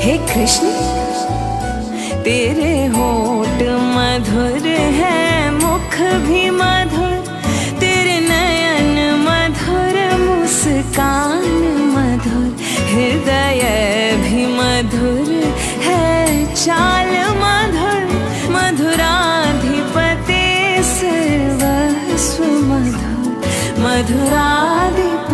हे कृष्ण तेरे होठ मधुर है, मुख भी मधुर, तेरे नयन मधुर, मुस्कान मधुर, हृदय भी मधुर है, चाल मधुर, मधुराधिपते सर्वस्व मधुर, मधुरा